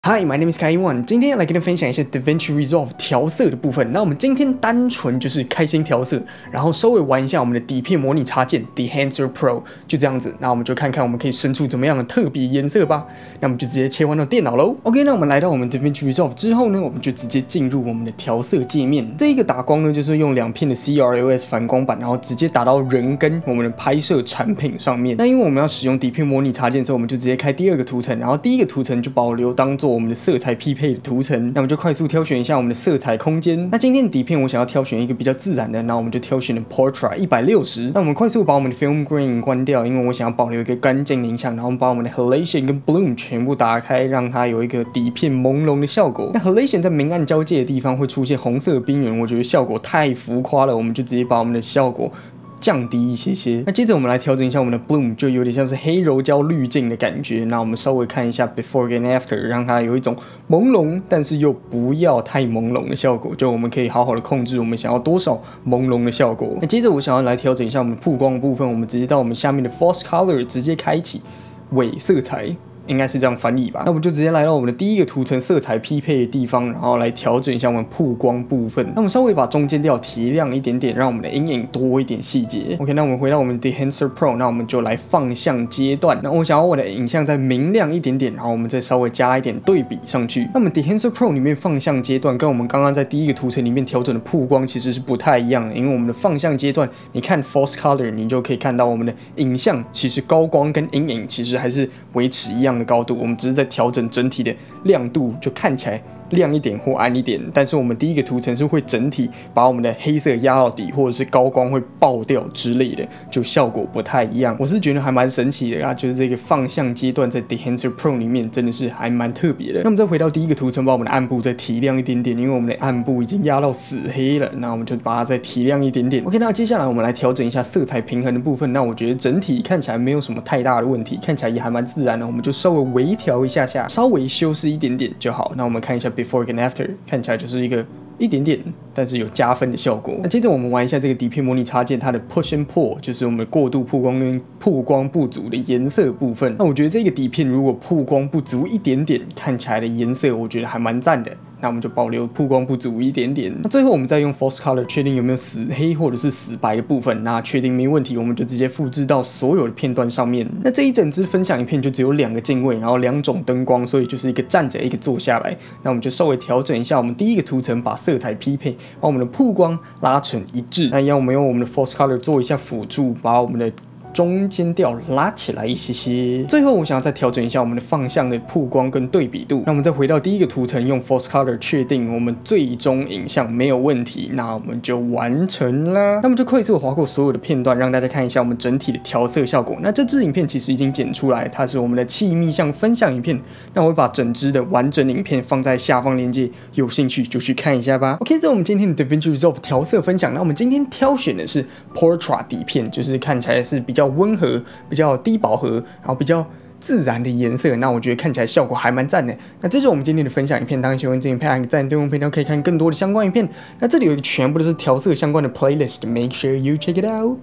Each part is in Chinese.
Hi, my name is Kai One。今天要来跟大家分享一下 DaVinci Resolve 调色的部分。那我们今天单纯就是开心调色，然后稍微玩一下我们的底片模拟插件 Dehancer Pro， 就这样子。那我们就看看我们可以生出怎么样的特别颜色吧。那我们就直接切换到电脑喽。OK， 那我们来到我们 DaVinci Resolve 之后呢，我们就直接进入我们的调色界面。这一个打光呢，就是用2片的 CRLS 反光板，然后直接打到人跟我们的拍摄产品上面。那因为我们要使用底片模拟插件的时候，我们就直接开第二个图层，然后第一个图层就保留当做我们的色彩匹配的图层，那我们就快速挑选一下我们的色彩空间。那今天的底片我想要挑选一个比较自然的，那我们就挑选了 Portrait 160。那我们快速把我们的 Film Grain 关掉，因为我想要保留一个干净的影像。然后我们把我们的 Halation 跟 Bloom 全部打开，让它有一个底片朦胧的效果。那 Halation 在明暗交界的地方会出现红色的边缘，我觉得效果太浮夸了，我们就直接把我们的效果降低一些些。那接着我们来调整一下我们的 Bloom， 就有点像是黑柔焦滤镜的感觉。那我们稍微看一下 Before 跟 After， 让它有一种朦胧，但是又不要太朦胧的效果。就我们可以好好的控制我们想要多少朦胧的效果。那接着我想要来调整一下我们曝光的部分，我们直接到我们下面的 False Color 直接开启伪色彩。应该是这样翻译吧。那我们就直接来到我们的第一个图层色彩匹配的地方，然后来调整一下我们曝光部分。那我们稍微把中间调提亮一点点，让我们的阴影多一点细节。OK， 那我们回到我们 Dehancer Pro， 那我们就来放相阶段。那我想要我的影像再明亮一点点，然后我们再稍微加一点对比上去。那我们 Dehancer Pro 里面放相阶段跟我们刚刚在第一个图层里面调整的曝光其实是不太一样的，因为我们的放相阶段，你看 False Color， 你就可以看到我们的影像其实高光跟阴影其实还是维持一样的高度，我们只是在调整整体的亮度，就看起来亮一点或暗一点。但是我们第一个图层是会整体把我们的黑色压到底，或者是高光会爆掉之类的，就效果不太一样。我是觉得还蛮神奇的啦，就是这个放相阶段在 Dehancer Pro 里面真的是还蛮特别的。那我们再回到第一个图层，把我们的暗部再提亮一点点，因为我们的暗部已经压到死黑了，那我们就把它再提亮一点点。OK， 那接下来我们来调整一下色彩平衡的部分。那我觉得整体看起来没有什么太大的问题，看起来也还蛮自然的，我们就稍微微调一下下，稍微修饰一点点就好。那我们看一下 Before 跟 After， 看起来就是一点点，但是有加分的效果。那接着我们玩一下这个底片模拟插件，它的 Push and Pull， 就是我们的过度曝光跟曝光不足的颜色部分。那我觉得这个底片如果曝光不足一点点，看起来的颜色我觉得还蛮赞的。那我们就保留曝光不足一点点。那最后我们再用 False Color 确定有没有死黑或者是死白的部分。那确定没问题，我们就直接复制到所有的片段上面。那这一整支分享影片就只有2个镜位，然后2种灯光，所以就是一个站着，一个坐下来。那我们就稍微调整一下我们第一个图层，把色彩匹配，把我们的曝光拉成一致。那一样我们用我们的 False Color 做一下辅助，把我们的中间调拉起来一些些。最后我想要再调整一下我们的放相的曝光跟对比度。那我们再回到第一个图层，用 False Color 确定我们最终影像没有问题，那我们就完成啦。那么就快速划过所有的片段，让大家看一下我们整体的调色效果。那这支影片其实已经剪出来，它是我们的气密相分享影片。那我会把整支的完整影片放在下方链接，有兴趣就去看一下吧。OK， 这是我们今天的 DaVinci Resolve 调色分享。那我们今天挑选的是 Portrait 底片，就是看起来是比较温和、比较低饱和，然后比较自然的颜色，那我觉得看起来效果还蛮赞的。那这就是我们今天的分享影片，当然喜欢这影片按个赞，对我们频道可以看更多的相关影片。那这里有一个全部都是调色相关的 playlist，make sure you check it out.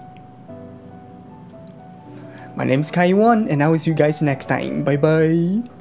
My name is Kai One, and I will see you guys next time. Bye bye.